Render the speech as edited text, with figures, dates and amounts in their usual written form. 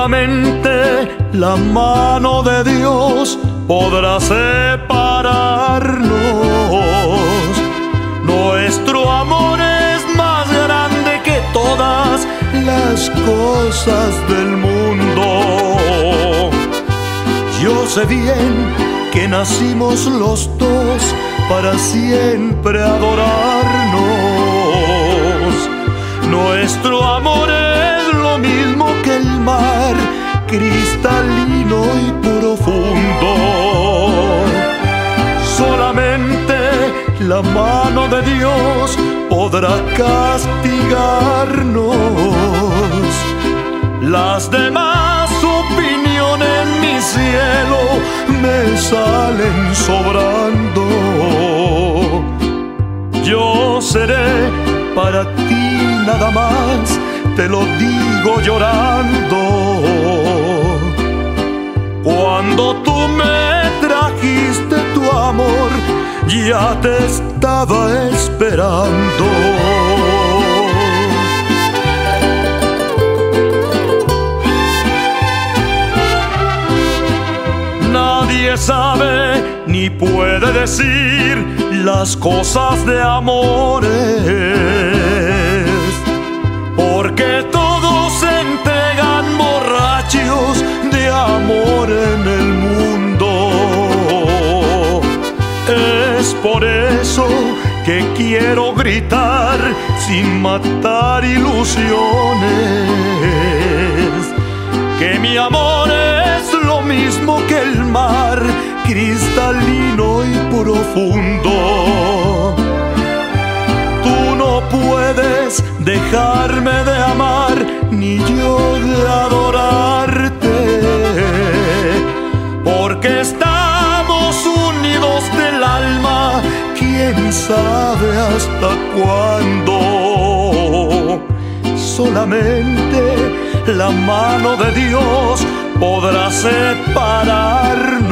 Solamente la mano de Dios podrá separarnos. Nuestro amor es más grande que todas las cosas del mundo. Yo sé bien que nacimos los dos para siempre adorarnos. Nuestro amor es lo mismo que el mar, cristalino y profundo. Solamente la mano de Dios podrá castigarnos. Las demás opiniones, mi cielo, me salen sobrando. Yo seré para ti nada más, te lo digo llorando. Cuando tú me trajiste tu amor, ya te estaba esperando. Nadie sabe ni puede decir las cosas de amores, porque todos se entregan borrachos de amor en el mundo. Es por eso que quiero gritar sin matar ilusiones, que mi amor es lo mismo que el mar, cristalino y profundo. Tú no puedes dejarme de amar, ni yo de adorarte, porque estamos unidos del alma, quién sabe hasta cuándo. Solamente la mano de Dios podrá separarnos.